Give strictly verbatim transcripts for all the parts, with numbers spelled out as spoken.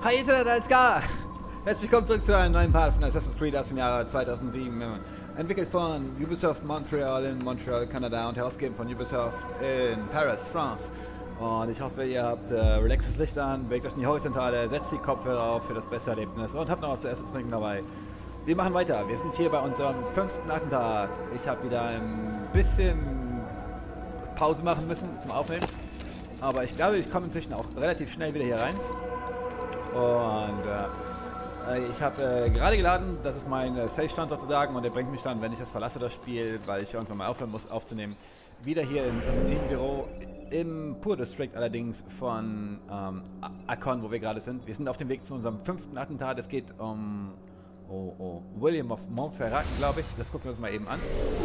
Hi Internet, alles klar! Herzlich willkommen zurück zu einem neuen Part von Assassin's Creed aus dem Jahre zweitausendsieben. Entwickelt von Ubisoft Montreal in Montreal, Kanada und herausgegeben von Ubisoft in Paris, France. Und ich hoffe, ihr habt äh, relaxes Licht an, bewegt euch in die Horizontale, setzt die Kopfhörer auf für das beste Erlebnis und habt noch was zu essen und trinken dabei. Wir machen weiter. Wir sind hier bei unserem fünften Attentat. Ich habe wieder ein bisschen Pause machen müssen zum Aufnehmen. Aber ich glaube, ich komme inzwischen auch relativ schnell wieder hier rein. Und äh, ich habe äh, gerade geladen, das ist mein äh, Safe-Stand sozusagen, und der bringt mich dann, wenn ich das verlasse, das Spiel, weil ich irgendwann mal aufhören muss aufzunehmen, wieder hier ins Assassinenbüro im Pur District allerdings von ähm, Akkon, wo wir gerade sind. Wir sind auf dem Weg zu unserem fünften Attentat. Es geht um oh, oh, William of Montferrat, glaube ich. Das gucken wir uns mal eben an.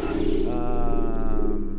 Ähm,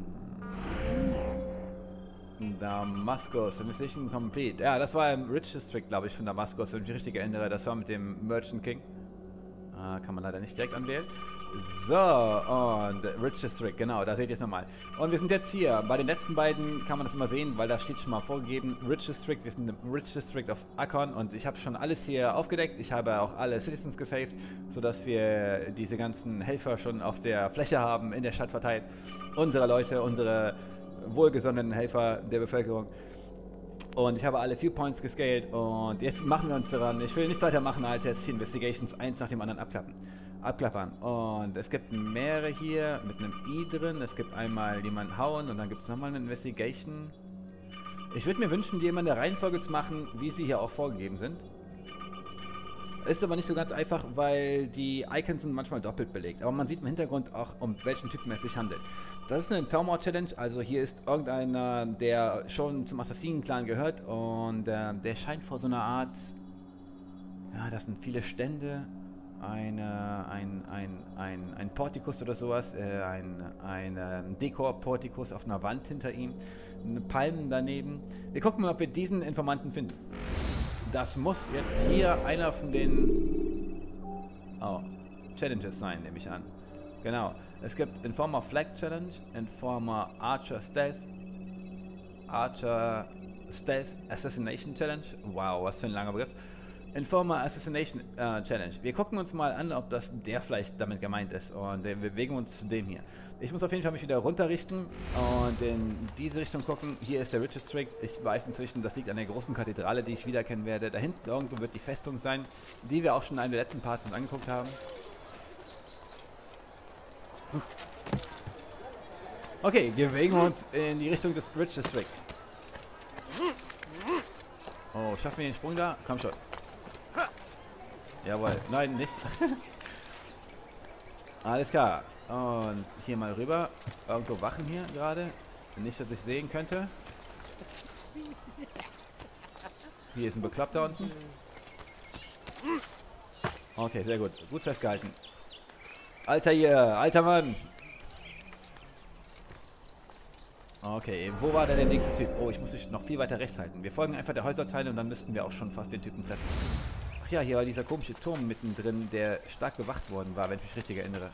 Damaskus, Mission Complete. Ja, das war im Rich District, glaube ich, von Damaskus, wenn ich mich richtig erinnere. Das war mit dem Merchant King. Äh, kann man leider nicht direkt anwählen. So, und Rich District, genau, da seht ihr es nochmal. Und wir sind jetzt hier. Bei den letzten beiden kann man das immer sehen, weil da steht schon mal vorgegeben, Rich District. Wir sind im Rich District of Akkon und ich habe schon alles hier aufgedeckt. Ich habe auch alle Citizens gesaved, sodass wir diese ganzen Helfer schon auf der Fläche haben, in der Stadt verteilt. Unsere Leute, unsere wohlgesonnenen Helfer der Bevölkerung. Und ich habe alle Viewpoints gescaled und jetzt machen wir uns daran. Ich will nichts weiter machen, als jetzt die Investigations eins nach dem anderen abklappen. abklappern. Und es gibt mehrere hier mit einem I drin. Es gibt einmal jemanden hauen und dann gibt es nochmal eine Investigation. Ich würde mir wünschen, die immer in der Reihenfolge zu machen, wie sie hier auch vorgegeben sind. Ist aber nicht so ganz einfach, weil die Icons sind manchmal doppelt belegt. Aber man sieht im Hintergrund auch, um welchen Typen es sich handelt. Das ist eine Informer Challenge, also hier ist irgendeiner, der schon zum Assassinen-Clan gehört und äh, der scheint vor so einer Art, ja, das sind viele Stände, eine, ein, ein, ein, ein Portikus oder sowas, äh, ein, ein äh, Dekor-Portikus auf einer Wand hinter ihm, eine Palmen daneben. Wir gucken mal, ob wir diesen Informanten finden. Das muss jetzt hier einer von den oh, Challenges sein, nehme ich an. Genau. Es gibt Informer Flag Challenge, Informer Archer Stealth, Archer Stealth Assassination Challenge. Wow, was für ein langer Begriff. Informer Assassination äh, Challenge. Wir gucken uns mal an, ob das der vielleicht damit gemeint ist. Und äh, wir bewegen uns zu dem hier. Ich muss auf jeden Fall mich wieder runterrichten und in diese Richtung gucken. Hier ist der Rich District. Ich weiß inzwischen, das liegt an der großen Kathedrale, die ich wiedererkennen werde. Da hinten irgendwo wird die Festung sein, die wir auch schon in einem der letzten Parts uns angeguckt haben. Okay, wir bewegen uns in die Richtung des Rich District. Oh, schaffen wir den Sprung da? Komm schon. Jawohl, nein, nicht. Alles klar. Und hier mal rüber. Irgendwo Wachen hier gerade. Nicht, dass ich sehen könnte. Hier ist ein Bekloppter unten. Okay, sehr gut. Gut festgehalten. Alter hier, alter Mann. Okay, wo war denn der nächste Typ? Oh, ich muss mich noch viel weiter rechts halten. Wir folgen einfach der Häuserzeile und dann müssten wir auch schon fast den Typen treffen. Ach ja, hier war dieser komische Turm mittendrin, der stark bewacht worden war, wenn ich mich richtig erinnere.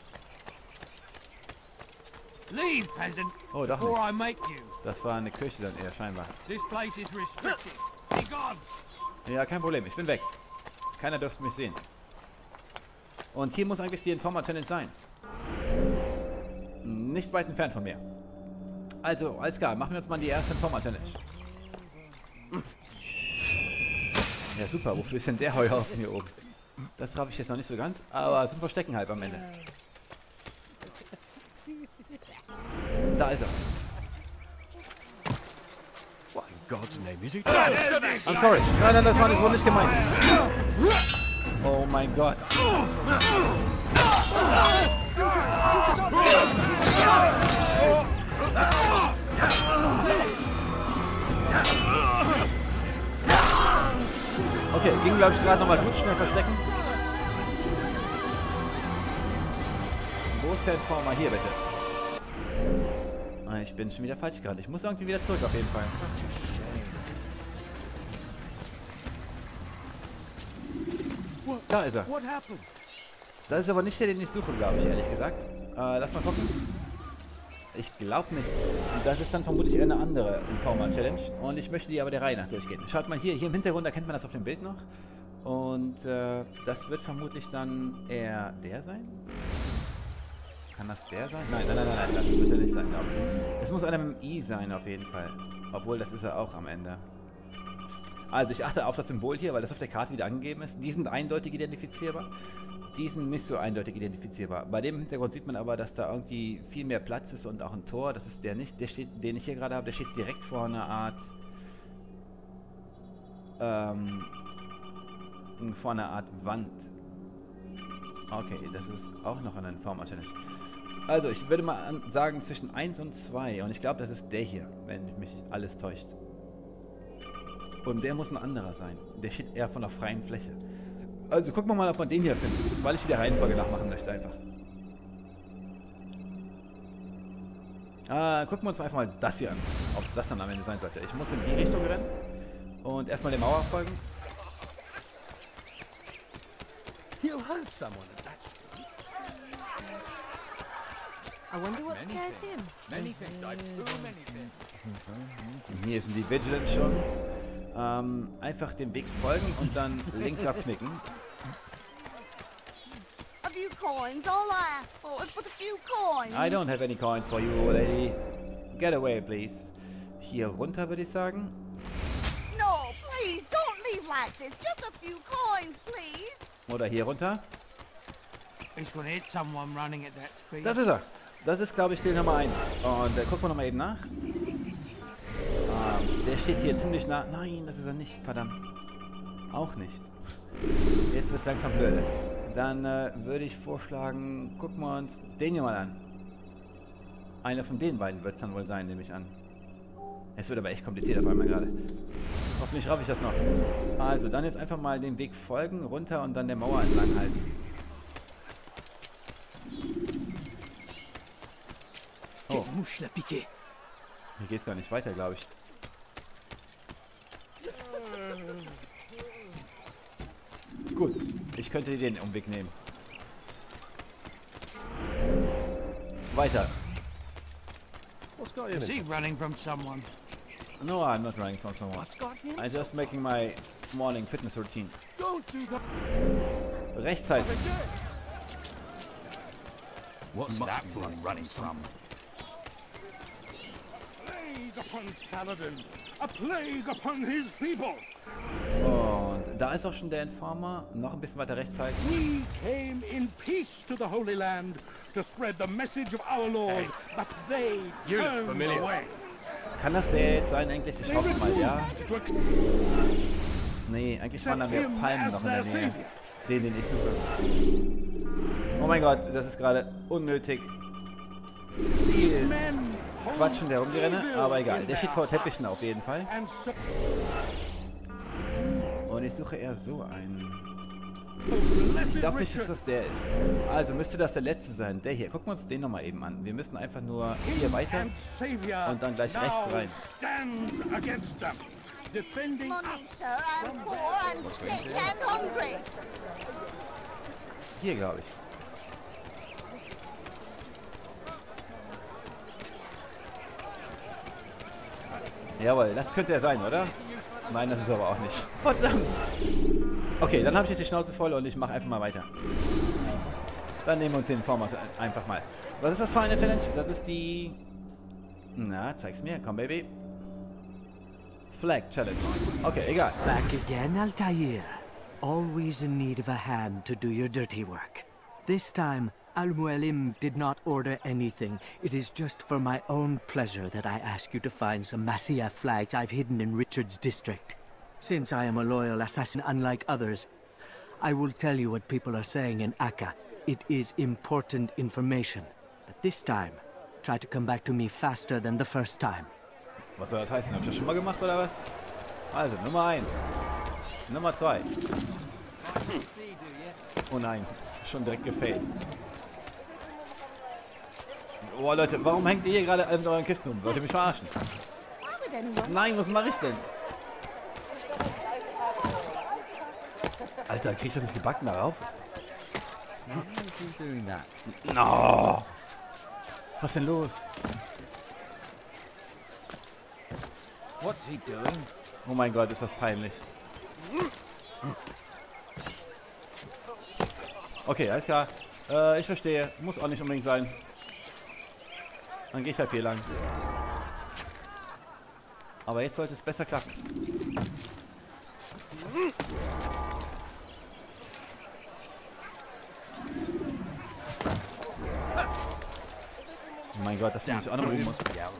Leave, peasant, oh, doch before I nicht. make you. Das war eine Kirche dann eher, scheinbar. This place is restricted. Be gone. Ja, kein Problem, ich bin weg. Keiner dürfte mich sehen. Und hier muss eigentlich die Informer Challenge sein. Nicht weit entfernt von mir. Also, alles klar, machen wir uns mal die erste Informer Challenge. Ja, super, wofür ist denn der Heuhaufen hier oben? Das traf ich jetzt noch nicht so ganz, aber zum Verstecken halb am Ende. Da ist er. What in God's name is he? I'm sorry. Nein, nein, das war nicht so nicht gemeint. Oh mein Gott. Okay, ging glaube ich gerade nochmal gut schnell verstecken. Wo ist der Informer? Hier bitte. Ich bin schon wieder falsch gerade. Ich muss irgendwie wieder zurück auf jeden Fall. Da ist er. Das ist aber nicht der, den ich suche, glaube ich, ehrlich gesagt. Äh, lass mal gucken. Ich glaube nicht. Und das ist dann vermutlich eher eine andere Informer-Challenge. Und ich möchte die aber der Reihe nach durchgehen. Schaut mal hier, hier im Hintergrund erkennt man das auf dem Bild noch. Und äh, das wird vermutlich dann eher der sein. Kann das der sein? Nein, nein, nein, nein, das wird er nicht sein, glaube ich. Es muss einer mit dem I sein, auf jeden Fall. Obwohl, das ist er auch am Ende. Also, ich achte auf das Symbol hier, weil das auf der Karte wieder angegeben ist. Die sind eindeutig identifizierbar. Die sind nicht so eindeutig identifizierbar. Bei dem Hintergrund sieht man aber, dass da irgendwie viel mehr Platz ist und auch ein Tor. Das ist der nicht. Der steht, den ich hier gerade habe, der steht direkt vor einer Art... Ähm... vor einer Art Wand. Okay, das ist auch noch eine Informer-Challenge. Also, ich würde mal an, sagen zwischen eins und zwei. Und ich glaube, das ist der hier, wenn mich alles täuscht. Und der muss ein anderer sein. Der steht eher von der freien Fläche. Also, gucken wir mal, ob man den hier findet. Weil ich die der Reihenfolge nachmachen möchte, einfach. Ah, gucken wir uns mal einfach mal das hier an. Ob es das dann am Ende sein sollte. Ich muss in die Richtung rennen. Und erstmal der Mauer folgen. You heard someone at that street. I wonder what scared him. Many things. I do many things. Hier sind die Vigilants schon. Ähm, einfach dem Weg folgen und dann links abknicken. A few coins, all I asked for is but a few coins. I don't have any coins for you, lady. Get away, please. Hier runter, würde ich sagen. No, please, don't leave like this. Just a few coins, please. Oder hier runter. It's gonna hit someone running at that speed. Das ist er. Das ist, glaube ich, der Nummer eins. Und äh, gucken wir nochmal eben nach. Ähm, der steht hier ziemlich nah. Nein, das ist er nicht. Verdammt. Auch nicht. Jetzt wird es langsam blöde. Dann äh, würde ich vorschlagen, gucken wir uns den hier mal an. Einer von den beiden wird es dann wohl sein, nehme ich an. Es wird aber echt kompliziert auf einmal gerade. Hoffentlich schaffe ich das noch. Also, dann jetzt einfach mal dem Weg folgen, runter und dann der Mauer entlang halten. Oh. Hier geht's gar nicht weiter, glaube ich. Gut, ich könnte den Umweg nehmen. Weiter. What's got him? Is he running from someone? No, I'm not running from someone. What's got him? I'm just making my morning fitness routine. Don't do that. Rechts halten. What's that one running from? Plague upon Saladin! A plague upon his people! Und da ist auch schon der Informer. Noch ein bisschen weiter rechts halten. We came in peace to the Holy Land to spread the message of our Lord, but they turned away. Kann das der jetzt sein eigentlich? Ich hoffe mal, ja. Nee, eigentlich waren da mehr Palmen noch in der Nähe. Den, den ich suche. Oh mein Gott, das ist gerade unnötig. Viel Quatsch in der Rumgerenne, aber egal. Der steht vor Teppichen auf jeden Fall. Und ich suche eher so einen. Ich glaube nicht, dass das der ist. Also müsste das der letzte sein. Der hier. Gucken wir uns den nochmal eben an. Wir müssen einfach nur hier weiter und dann gleich rechts rein. Money, sir, and poor and sick and hungry. Hier, glaube ich. Jawohl, das könnte er sein, oder? Nein, das ist aber auch nicht. Verdammt! Okay, dann habe ich jetzt die Schnauze voll und ich mache einfach mal weiter. Dann nehmen wir uns den Format einfach mal. Was ist das für eine Challenge? Das ist die... Na, zeig's mir. Komm, Baby. Flag Challenge. Okay, egal. Back again, Altair. Always in need of a hand to do your dirty work. This time, Al-Mualim did not order anything. It is just for my own pleasure that I ask you to find some Masyaf flags I've hidden in Richard's district. Since I am a loyal assassin unlike others, I will tell you what people are saying in Akka. It is important information. But this time, try to come back to me faster than the first time. Was soll das heißen? Hab ich das schon mal gemacht, oder was? Also, Nummer eins. Nummer zwei. Oh nein, schon direkt gefailt. Oh Leute, warum hängt ihr hier gerade in euren Kisten um? Wollt ihr mich verarschen? Nein, was mache ich denn? Alter, krieg ich das nicht gebacken darauf? No. Was ist denn los? What's he doing? Oh mein Gott, ist das peinlich. Okay, alles klar. Äh, ich verstehe. Muss auch nicht unbedingt sein. Dann gehe ich halt hier lang. Aber jetzt sollte es besser klappen. Oh mein Gott, das muss ich auch noch mal üben.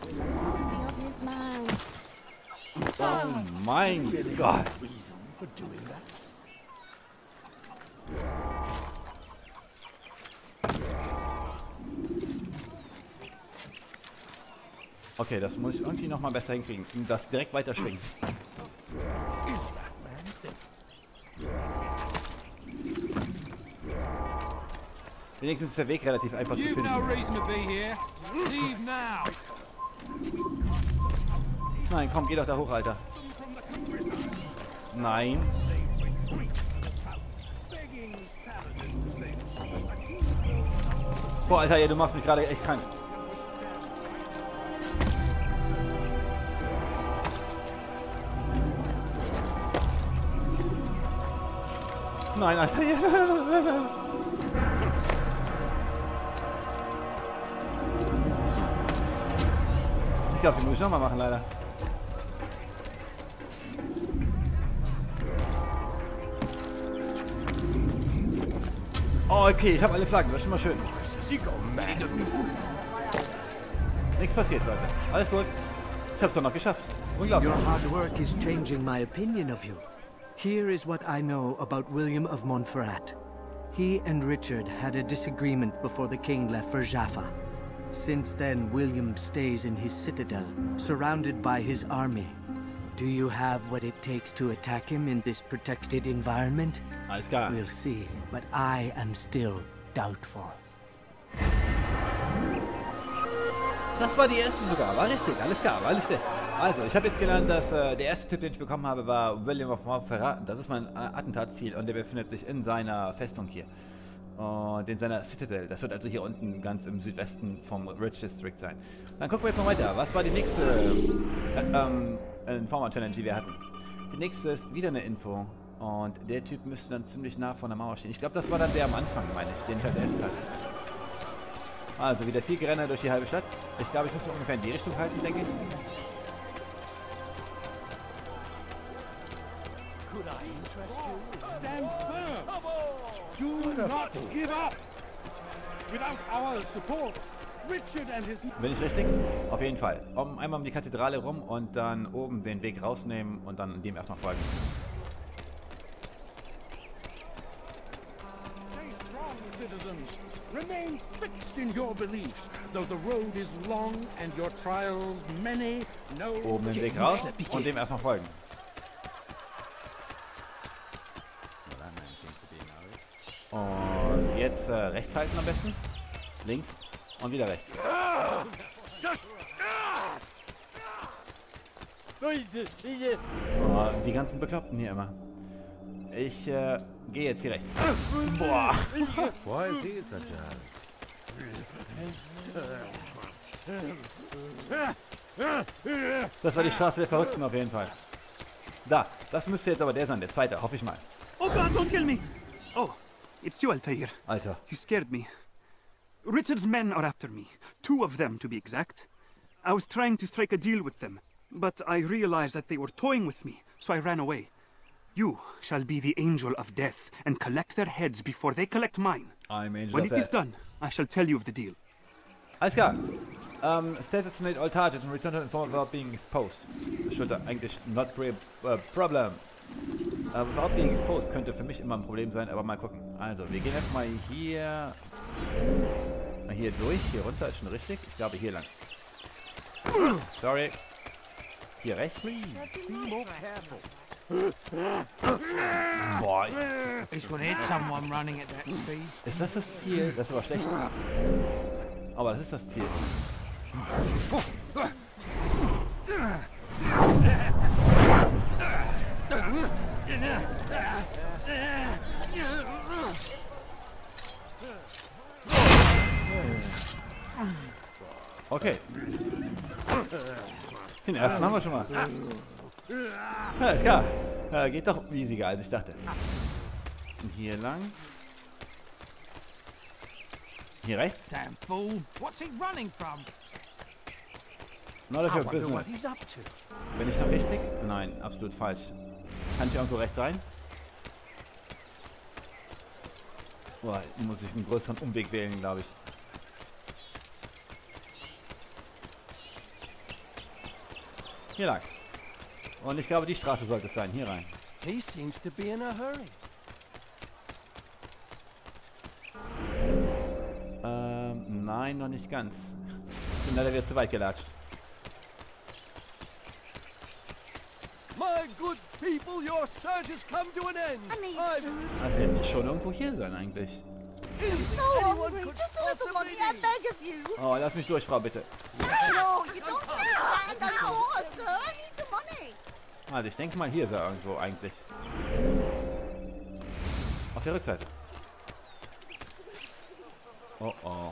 Oh mein Gott. Okay, das muss ich irgendwie noch mal besser hinkriegen. Das direkt weiter schwingen. Wenigstens ist der Weg relativ einfach zu finden. Nein, komm, geh doch da hoch, Alter. Nein. Boah, Alter, ja, du machst mich gerade echt krank. Nein, Alter. Ich glaube, die muss ich nochmal machen, leider. Oh, okay, ich habe alle Flaggen, das ist schon mal schön. Nichts passiert, Leute. Alles gut. Ich hab's doch noch geschafft. Unglaublich. Your hard work is changing my opinion of you. Here is what I know about William of Montferrat. He and Richard had a disagreement before the king left for Jaffa. Since then, William stays in his citadel, surrounded by his army. Do you have what it takes to attack him in this protected environment? Alles klar. We'll see, but I am still doubtful. Das war die erste sogar, war richtig, alles klar, war alles schlecht. Also, ich habe jetzt gelernt, dass äh, der erste Tipp, den ich bekommen habe, war William of Montferrat. Das ist mein äh, Attentatsziel und der befindet sich in seiner Festung hier. Und in seiner Citadel. Das wird also hier unten ganz im Südwesten vom Rich District sein. Dann gucken wir jetzt mal weiter. Was war die nächste äh, ähm, Informer-Challenge, die wir hatten? Die nächste ist wieder eine Info. Und der Typ müsste dann ziemlich nah von der Mauer stehen. Ich glaube, das war dann der am Anfang, meine ich, den ich als erstes hatte. Also wieder viel Gerenner durch die halbe Stadt. Ich glaube, ich muss so ungefähr in die Richtung halten, denke ich. Stand firm. Do not give up. Without our support, Richard and his... Bin ich richtig? Auf jeden Fall. Um, einmal um die Kathedrale rum und dann oben den Weg rausnehmen und dann dem erstmal folgen. Stay strong, citizens. Remain fixed in your beliefs, though the road is long and your trials many. No. Oben den Weg raus und dem erstmal folgen. Und jetzt äh, rechts halten am besten. Links und wieder rechts. Oh, die ganzen Bekloppten hier immer. Ich äh, gehe jetzt hier rechts. Boah. Das war die Straße der Verrückten auf jeden Fall. Da, das müsste jetzt aber der sein, der zweite, hoffe ich mal. Oh God, don't kill me! Oh, it's you, Altair. Alter. You scared me. Richard's men are after me. Two of them, to be exact. I was trying to strike a deal with them, but I realized that they were toying with me, so I ran away. You shall be the Angel of Death and collect their heads before they collect mine. I'm Angel When of it is Death. done, I shall tell you of the deal. Alles klar. Um, assassinate all targets and return to inform without being exposed. Das sollte eigentlich not pre uh, problem. Uh, without being exposed könnte für mich immer ein Problem sein, aber mal gucken. Also, wir gehen erstmal hier... Hier durch, hier runter ist schon richtig. Ich glaube hier lang. Sorry. Hier rechts. Boah, ich, This would hit someone running at that speed. ist das das Ziel? Das ist aber schlecht. Aber das ist das Ziel. Okay. Den ersten haben wir schon mal. Ja, ist klar. Ja, geht doch easiger, als ich dachte. Und hier lang. Hier rechts. Damn fool. What's he running from? Not of I your wonder business. what he's up to. Bin ich noch richtig? Nein, absolut falsch. Kann ich irgendwo rechts rein? Boah, muss ich einen größeren Umweg wählen, glaube ich. Hier lang. Und ich glaube, die Straße sollte es sein. Hier rein. He seems to be in a hurry. Ähm, nein, noch nicht ganz. Ich bin leider wieder zu weit gelatscht. My good people, your search has come to an end. I need I've food. Also, hier muss schon irgendwo hier sein, eigentlich. So hungry. Just a little money, I beg of you. Oh, lass mich durch, Frau, bitte. No, you don't stand on horse, sir. I need the money. Also, ich denke mal, hier ist er irgendwo eigentlich. Auf der Rückseite. Oh, oh.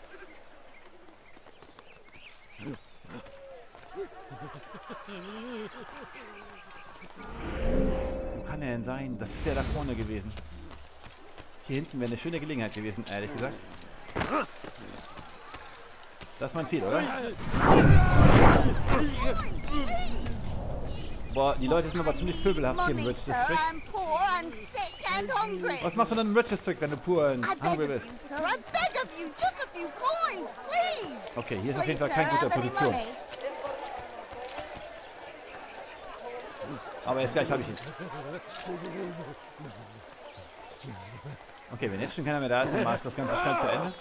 Wo kann er denn sein? Das ist der da vorne gewesen. Hier hinten wäre eine schöne Gelegenheit gewesen, ehrlich gesagt. Das ist mein Ziel, oder? Boah, die Leute sind aber ziemlich pöbelhaft hier im Money, Rich sir. District. I'm poor and sick and hungry. Was machst du denn im Rich District, wenn du pur und I beg hungry of bist? you, sir. I beg of you. Just a few coins, please. Okay, hier ist auf jeden Please, Fall keine sir, gute have any Position. money? Aber jetzt gleich habe ich ihn. Okay, wenn jetzt schon keiner mehr da ist, dann mache ich das Ganze schnell zu Ende.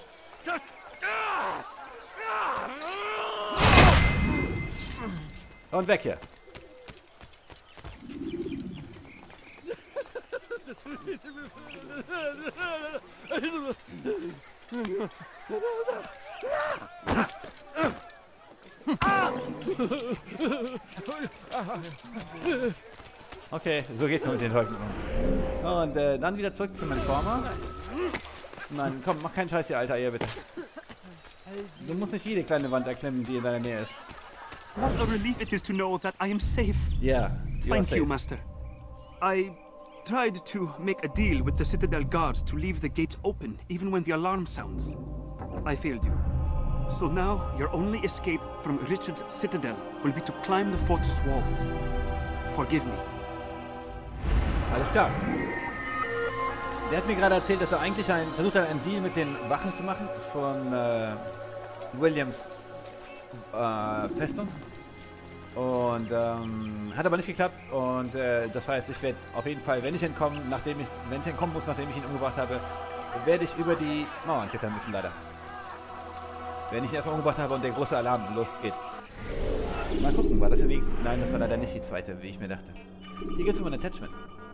Und weg hier. Okay, so geht man mit den Leuten um. Und äh, dann wieder zurück zum Informer. Nein, komm, mach keinen Scheiß hier, Alter, hier bitte. Du musst nicht jede kleine Wand erklimmen, die in deiner Nähe ist. What a relief it is to know that I am safe. Ja, you are Thank safe. you, Master. I tried to make a deal with the Citadel guards to leave the gates open, even when the alarm sounds. I failed you. So now, your only escape from Richard's Citadel will be to climb the fortress walls. Forgive me. Alles klar. Der hat mir gerade erzählt, dass er eigentlich ein, versucht hat, einen Deal mit den Wachen zu machen von äh, Williams äh, Festung. Und ähm, hat aber nicht geklappt. Und äh, das heißt, ich werde auf jeden Fall, wenn ich entkomme, nachdem ich, wenn ich entkommen muss, nachdem ich ihn umgebracht habe, werde ich über die Mauern klettern müssen, leider. Wenn ich ihn erstmal umgebracht habe und der große Alarm losgeht. Mal gucken, war das der Weg? Nein, das war leider nicht die zweite, wie ich mir dachte. Hier gibt es immer ein Attachment.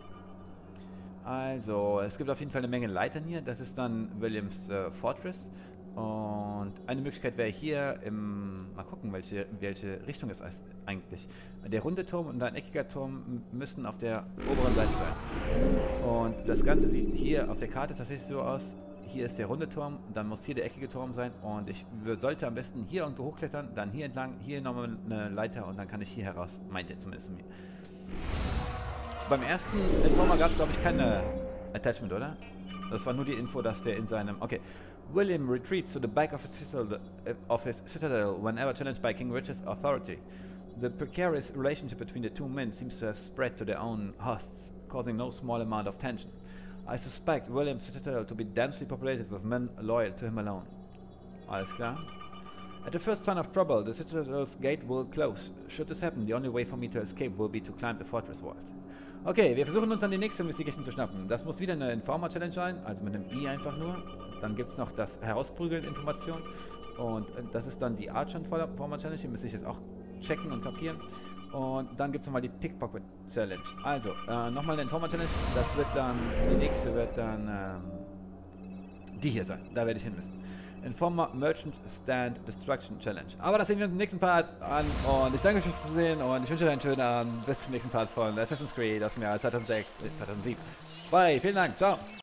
Also, es gibt auf jeden Fall eine Menge Leitern hier. Das ist dann Williams äh, Fortress. Und eine Möglichkeit wäre hier im... Mal gucken, welche, welche Richtung es ist eigentlich. Der runde Turm und ein eckiger Turm müssen auf der oberen Seite sein. Und das Ganze sieht hier auf der Karte tatsächlich so aus. Hier ist der runde Turm, dann muss hier der eckige Turm sein. Und ich sollte am besten hier irgendwo hochklettern, dann hier entlang, hier nochmal eine Leiter und dann kann ich hier heraus. Meint er zumindest mir. Beim ersten Informer gab es, glaube ich, keine Attachment, oder? Das war nur die Info, dass der in seinem... Okay. William retreats to the back of his, citadel, of his citadel whenever challenged by King Richard's authority. The precarious relationship between the two men seems to have spread to their own hosts, causing no small amount of tension. I suspect William's citadel to be densely populated with men loyal to him alone. Alles klar. At the first sign of trouble, the citadel's gate will close. Should this happen, the only way for me to escape will be to climb the fortress walls. Okay, wir versuchen uns an die nächste Investigation zu schnappen. Das muss wieder eine Informer-Challenge sein, also mit einem I einfach nur. Dann gibt es noch das Herausprügeln-Information. Und das ist dann die Archer-Informer-Challenge, die müsste ich jetzt auch checken und kapieren. Und dann gibt es nochmal die Pickpocket-Challenge. Also, äh, nochmal eine Informer-Challenge. Das wird dann, die nächste wird dann ähm, die hier sein. Da werde ich hin müssen. Informer Merchant Stand Destruction Challenge. Aber das sehen wir uns im nächsten Part an und ich danke euch fürs Zusehen und ich wünsche euch einen schönen Abend. Bis zum nächsten Part von Assassin's Creed aus dem Jahr zweitausendsechs, zweitausendsieben. Bye, vielen Dank, ciao.